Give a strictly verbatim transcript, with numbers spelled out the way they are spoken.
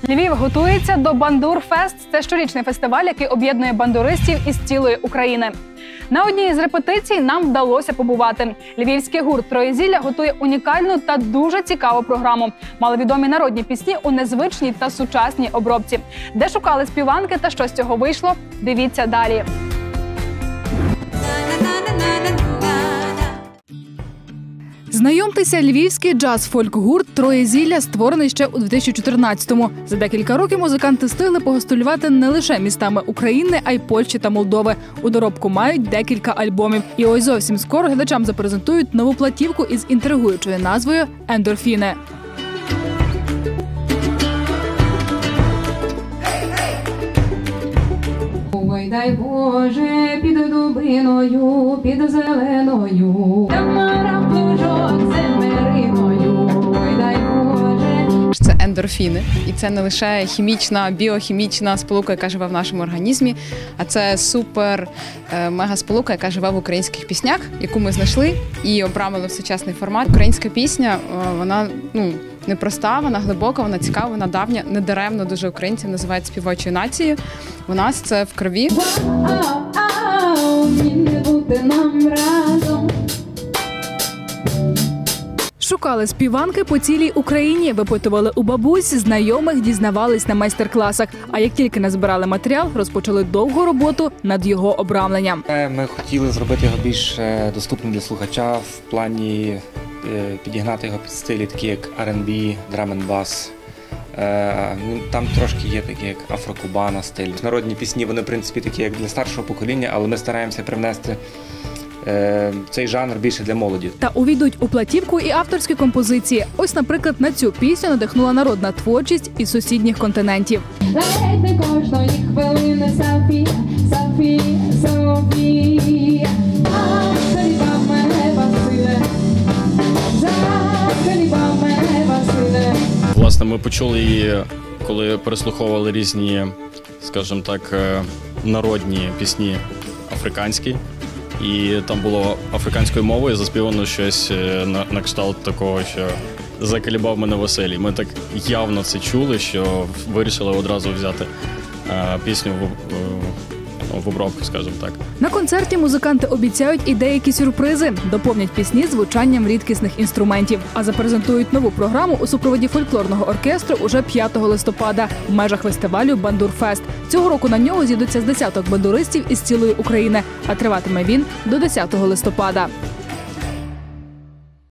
Львів готується до Бандур-фест. Це щорічний фестиваль, який об'єднує бандуристів із цілої України. На одній з репетицій нам вдалося побувати. Львівський гурт «Троєзілля» готує унікальну та дуже цікаву програму. Маловідомі народні пісні у незвичній та сучасній обробці. Де шукали співанки та що з цього вийшло? Дивіться далі. Знайомтеся, львівський джаз-фольк-гурт «Троєзілля» створений ще у дві тисячі чотирнадцятому. За декілька років музиканти встигли погастролювати не лише містами України, а й Польщі та Молдови. У доробку мають декілька альбомів. І ось зовсім скоро глядачам запрезентують нову платівку із інтригуючою назвою «Ендорфіни». Ой, дай Боже, під дубиною, під зеленою, Тамара плужок семериною, ой, дай Боже. Це ендорфіни. І це не лише хімічна, біохімічна сполука, яка живе в нашому організмі, а це супер мега сполука, яка живе в українських піснях, яку ми знайшли і обрамили в сучасний формат. Українська пісня, вона, ну, непроста, вона глибока, вона цікава, вона давня, недаремно дуже українців називають співочою нацією. У нас це в крові. Шукали співанки по цілій Україні, випитували у бабусь, знайомих, дізнавались на майстер-класах. А як тільки назбирали матеріал, розпочали довгу роботу над його обрамленням. Ми хотіли зробити його більш доступним для слухача в плані підігнати його під стилі, такі як ар енд бі, драм енд бас. Там трошки є такі, як афрокубана стиль. Народні пісні, вони, в принципі, такі, як для старшого покоління, але ми стараємося привнести цей жанр більше для молоді. Та увійдуть у платівку і авторські композиції. Ось, наприклад, на цю пісню надихнула народна творчість із сусідніх континентів. Ледь не кожної хвилини селфі, селфі, селфі. Заколібав мене Василе, заколібав мене Василе. Власне, ми почули її, коли переслуховували різні, скажімо так, народні пісні африканські. І там було африканською мовою заспівано щось на, на кшталт такого, що «заколібав мене Василій». Ми так явно це чули, що вирішили одразу взяти а, пісню в, в, в обробку, скажімо так. На концерті музиканти обіцяють і деякі сюрпризи. Доповнять пісні звучанням рідкісних інструментів. А запрезентують нову програму у супроводі фольклорного оркестру уже п'ятого листопада в межах фестивалю «Бандур-фест». Цього року на нього з'їдуться з десяток бандуристів із цілої України, а триватиме він до десятого листопада.